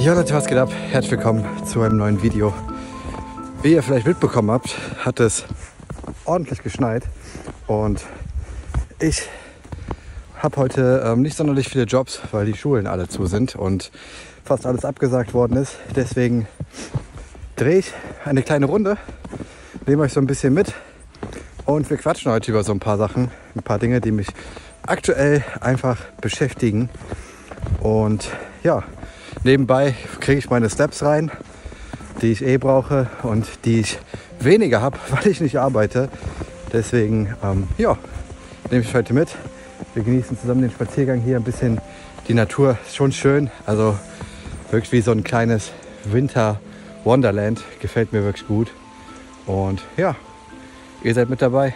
Ja Leute, was geht ab? Herzlich willkommen zu einem neuen Video. Wie ihr vielleicht mitbekommen habt, hat es ordentlich geschneit und ich habe heute nicht sonderlich viele Jobs, weil die Schulen alle zu sind und fast alles abgesagt worden ist. Deswegen drehe ich eine kleine Runde, nehme euch so ein bisschen mit und wir quatschen heute über so ein paar Sachen, ein paar Dinge, die mich aktuell einfach beschäftigen. Und ja, nebenbei kriege ich meine Steps rein, die ich brauche und die ich weniger habe, weil ich nicht arbeite. Deswegen nehme ich heute mit. Wir genießen zusammen den Spaziergang hier, ein bisschen die Natur. Ist schon schön, also wirklich wie so ein kleines Winter-Wonderland. Gefällt mir wirklich gut. Und ja, ihr seid mit dabei.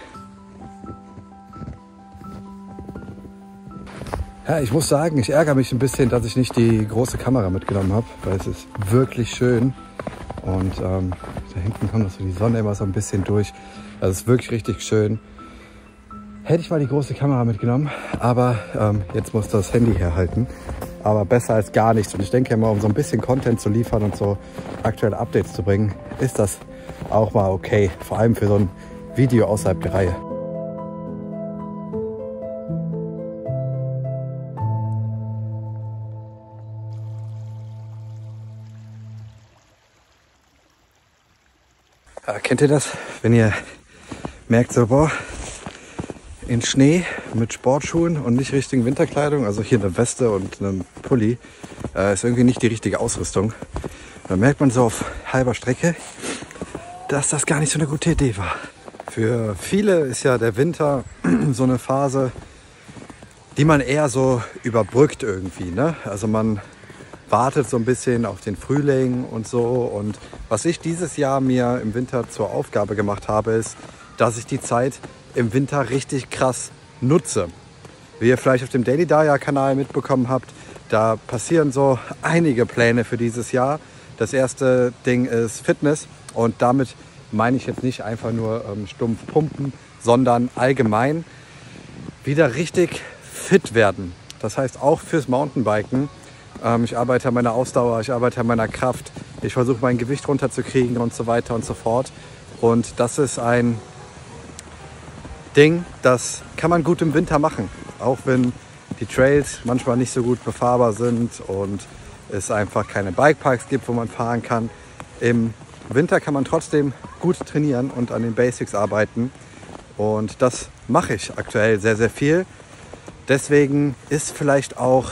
Ja, ich muss sagen, ich ärgere mich ein bisschen, dass ich nicht die große Kamera mitgenommen habe, weil es ist wirklich schön. Und da hinten kommt noch so die Sonne immer so ein bisschen durch. Also es ist wirklich richtig schön. Hätte ich mal die große Kamera mitgenommen, aber jetzt muss das Handy herhalten. Aber besser als gar nichts. Und ich denke immer, um so ein bisschen Content zu liefern und so aktuelle Updates zu bringen, ist das auch mal okay. Vor allem für so ein Video außerhalb der Reihe. Ja, kennt ihr das, wenn ihr merkt so, boah, in Schnee mit Sportschuhen und nicht richtigen Winterkleidung, also hier eine Weste und einem Pulli, ist irgendwie nicht die richtige Ausrüstung. Da merkt man so auf halber Strecke, dass das gar nicht so eine gute Idee war. Für viele ist ja der Winter so eine Phase, die man eher so überbrückt irgendwie, ne? Also man wartet so ein bisschen auf den Frühling und so. Und was ich dieses Jahr mir im Winter zur Aufgabe gemacht habe, ist, dass ich die Zeit im Winter richtig krass nutze. Wie ihr vielleicht auf dem Daily Daya Kanal mitbekommen habt, da passieren so einige Pläne für dieses Jahr. Das erste Ding ist Fitness und damit meine ich jetzt nicht einfach nur stumpf pumpen, sondern allgemein wieder richtig fit werden. Das heißt auch fürs Mountainbiken. Ich arbeite an meiner Ausdauer, ich arbeite an meiner Kraft, ich versuche mein Gewicht runterzukriegen und so weiter und so fort. Und das ist ein Ding, das kann man gut im Winter machen. Auch wenn die Trails manchmal nicht so gut befahrbar sind und es einfach keine Bikeparks gibt, wo man fahren kann. Im Winter kann man trotzdem gut trainieren und an den Basics arbeiten. Und das mache ich aktuell sehr, sehr viel. Deswegen ist vielleicht auch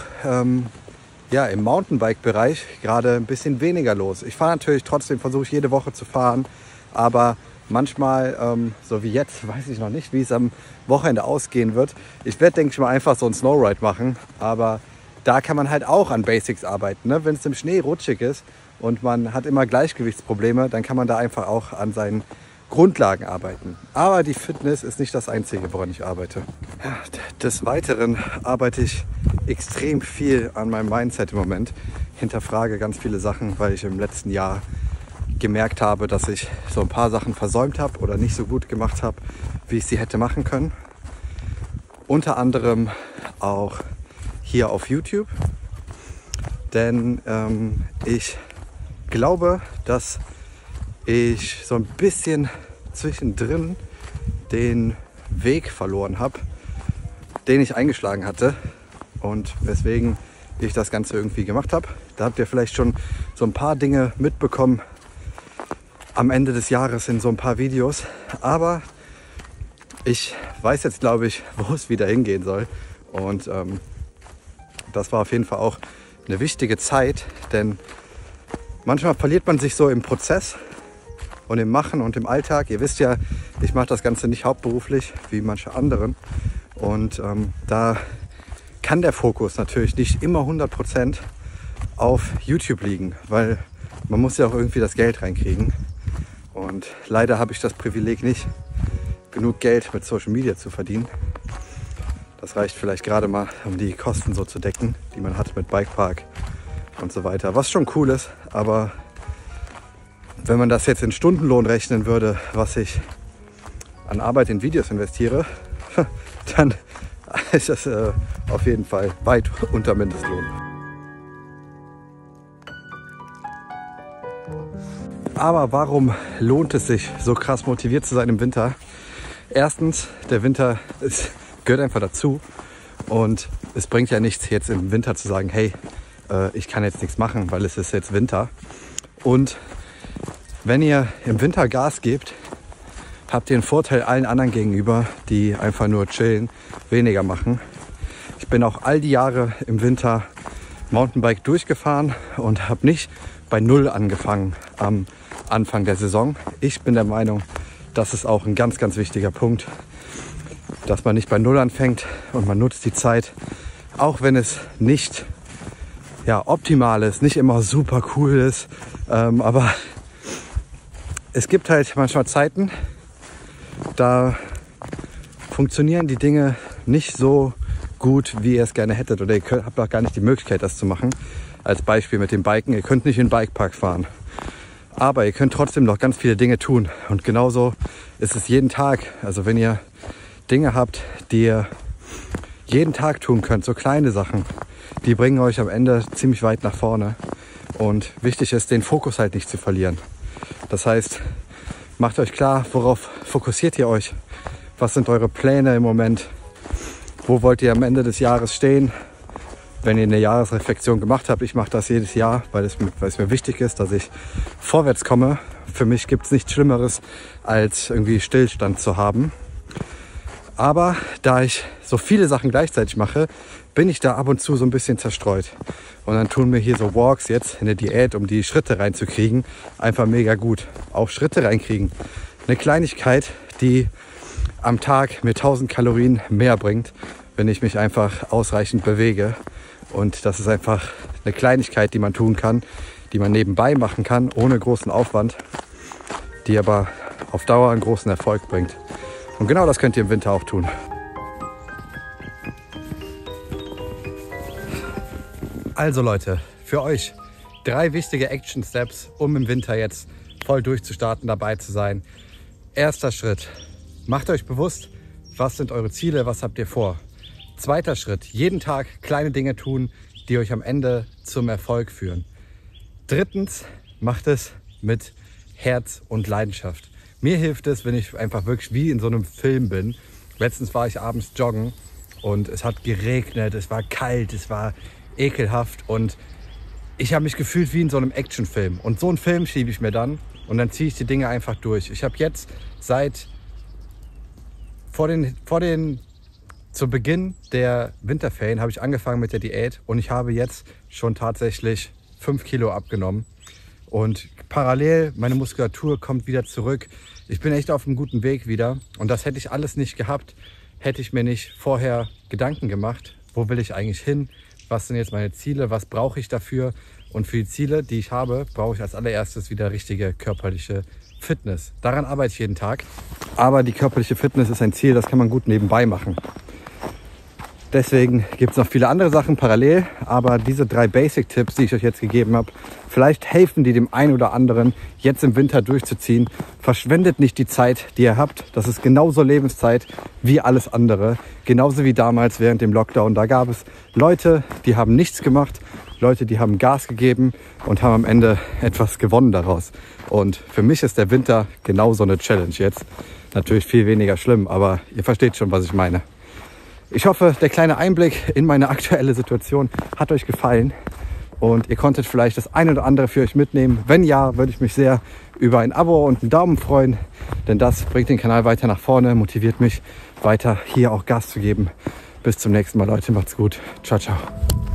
im Mountainbike-Bereich gerade ein bisschen weniger los. Ich fahre natürlich trotzdem, versuche ich jede Woche zu fahren, aber manchmal, so wie jetzt, weiß ich noch nicht, wie es am Wochenende ausgehen wird. Ich werde, denke ich mal, einfach so ein Snowride machen, aber da kann man halt auch an Basics arbeiten, ne? Wenn es im Schnee rutschig ist und man hat immer Gleichgewichtsprobleme, dann kann man da einfach auch an seinen Grundlagen arbeiten. Aber die Fitness ist nicht das Einzige, woran ich arbeite. Ja, des Weiteren arbeite ich extrem viel an meinem Mindset im Moment. Hinterfrage ganz viele Sachen, weil ich im letzten Jahr gemerkt habe, dass ich so ein paar Sachen versäumt habe oder nicht so gut gemacht habe, wie ich sie hätte machen können. Unter anderem auch hier auf YouTube. Denn ich glaube, dass ich so ein bisschen zwischendrin den Weg verloren habe, den ich eingeschlagen hatte und weswegen ich das Ganze irgendwie gemacht habe. Da habt ihr vielleicht schon so ein paar Dinge mitbekommen am Ende des Jahres in so ein paar Videos. Aber ich weiß jetzt, glaube ich, wo es wieder hingehen soll. Und das war auf jeden Fall auch eine wichtige Zeit, denn manchmal verliert man sich so im Prozess und im Machen und im Alltag. Ihr wisst ja, ich mache das Ganze nicht hauptberuflich wie manche anderen. Und da kann der Fokus natürlich nicht immer 100% auf YouTube liegen, weil man muss ja auch irgendwie das Geld reinkriegen. Und leider habe ich das Privileg nicht, genug Geld mit Social Media zu verdienen. Das reicht vielleicht gerade mal, um die Kosten so zu decken, die man hat mit Bikepark und so weiter. Was schon cool ist, aber wenn man das jetzt in Stundenlohn rechnen würde, was ich an Arbeit in Videos investiere, dann ist das auf jeden Fall weit unter Mindestlohn. Aber warum lohnt es sich, so krass motiviert zu sein im Winter? Erstens, der Winter gehört einfach dazu. Und es bringt ja nichts, jetzt im Winter zu sagen, hey, ich kann jetzt nichts machen, weil es ist jetzt Winter. Und wenn ihr im Winter Gas gebt, habt ihr einen Vorteil allen anderen gegenüber, die einfach nur chillen, weniger machen. Ich bin auch all die Jahre im Winter Mountainbike durchgefahren und habe nicht bei Null angefangen am Anfang der Saison. Ich bin der Meinung, das ist auch ein ganz, ganz wichtiger Punkt, dass man nicht bei Null anfängt und man nutzt die Zeit, auch wenn es nicht optimal ist, nicht immer super cool ist, aber es gibt halt manchmal Zeiten, da funktionieren die Dinge nicht so gut, wie ihr es gerne hättet, oder ihr habt auch gar nicht die Möglichkeit, das zu machen. Als Beispiel mit dem Biken, ihr könnt nicht in den Bikepark fahren, aber ihr könnt trotzdem noch ganz viele Dinge tun, und genauso ist es jeden Tag. Also wenn ihr Dinge habt, die ihr jeden Tag tun könnt, so kleine Sachen, die bringen euch am Ende ziemlich weit nach vorne. Und wichtig ist, den Fokus halt nicht zu verlieren. Das heißt, macht euch klar, worauf fokussiert ihr euch? Was sind eure Pläne im Moment? Wo wollt ihr am Ende des Jahres stehen? Wenn ihr eine Jahresreflexion gemacht habt, ich mache das jedes Jahr, weil es mir wichtig ist, dass ich vorwärts komme. Für mich gibt es nichts Schlimmeres, als irgendwie Stillstand zu haben. Aber da ich so viele Sachen gleichzeitig mache, bin ich da ab und zu so ein bisschen zerstreut. Und dann tun mir hier so Walks jetzt in der Diät, um die Schritte reinzukriegen, einfach mega gut. Auch Schritte reinkriegen. Eine Kleinigkeit, die am Tag mir 1000 Kalorien mehr bringt, wenn ich mich einfach ausreichend bewege. Und das ist einfach eine Kleinigkeit, die man tun kann, die man nebenbei machen kann, ohne großen Aufwand, die aber auf Dauer einen großen Erfolg bringt. Und genau das könnt ihr im Winter auch tun. Also Leute, für euch 3 wichtige Action Steps, um im Winter jetzt voll durchzustarten, dabei zu sein. Erster Schritt, macht euch bewusst, was sind eure Ziele, was habt ihr vor. Zweiter Schritt, jeden Tag kleine Dinge tun, die euch am Ende zum Erfolg führen. Drittens, macht es mit Herz und Leidenschaft. Mir hilft es, wenn ich einfach wirklich wie in so einem Film bin. Letztens war ich abends joggen und es hat geregnet, es war kalt, es war ekelhaft und ich habe mich gefühlt wie in so einem Actionfilm. Und so einen Film schiebe ich mir dann und dann ziehe ich die Dinge einfach durch. Ich habe jetzt zu Beginn der Winterferien habe ich angefangen mit der Diät und ich habe jetzt schon tatsächlich 5 Kilo abgenommen. Und parallel, meine Muskulatur kommt wieder zurück. Ich bin echt auf einem guten Weg wieder. Und das hätte ich alles nicht gehabt, hätte ich mir nicht vorher Gedanken gemacht. Wo will ich eigentlich hin? Was sind jetzt meine Ziele? Was brauche ich dafür? Und für die Ziele, die ich habe, brauche ich als allererstes wieder richtige körperliche Fitness. Daran arbeite ich jeden Tag. Aber die körperliche Fitness ist ein Ziel, das kann man gut nebenbei machen. Deswegen gibt es noch viele andere Sachen parallel, aber diese 3 Basic-Tipps, die ich euch jetzt gegeben habe, vielleicht helfen die dem einen oder anderen, jetzt im Winter durchzuziehen. Verschwendet nicht die Zeit, die ihr habt. Das ist genauso Lebenszeit wie alles andere. Genauso wie damals während dem Lockdown. Da gab es Leute, die haben nichts gemacht, Leute, die haben Gas gegeben und haben am Ende etwas gewonnen daraus. Und für mich ist der Winter genauso eine Challenge jetzt. Natürlich viel weniger schlimm, aber ihr versteht schon, was ich meine. Ich hoffe, der kleine Einblick in meine aktuelle Situation hat euch gefallen und ihr konntet vielleicht das eine oder andere für euch mitnehmen. Wenn ja, würde ich mich sehr über ein Abo und einen Daumen freuen, denn das bringt den Kanal weiter nach vorne, motiviert mich weiter hier auch Gas zu geben. Bis zum nächsten Mal, Leute, macht's gut. Ciao, ciao.